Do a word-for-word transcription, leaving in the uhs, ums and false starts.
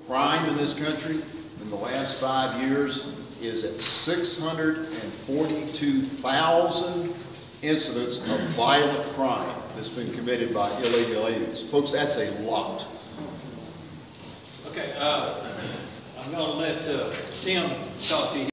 crime in this country in the last five years is at six hundred forty-two thousand incidents of violent crime that's been committed by illegal aliens. Folks, that's a lot. Okay, uh, I'm going to let uh, Tim talk to you.